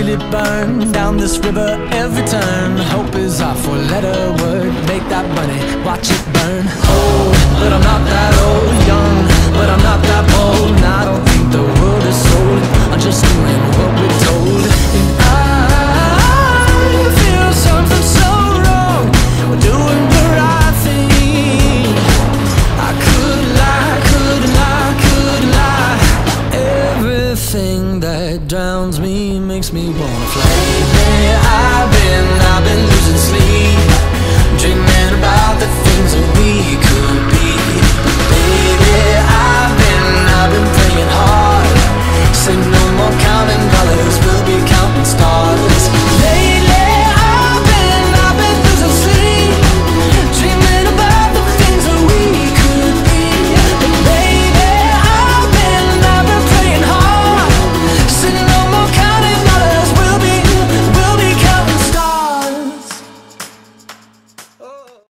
it burn down this river every turn. Hope is our four-letter word. Make that money, watch it burn. Old, but I'm not that old. Young, but I'm not that bold. And I don't think the world is sold. I'm just doing what we're told. And I feel something so wrong. We're doing the right thing. I could lie, could lie, could lie. Everything that drowns me makes me wanna fly.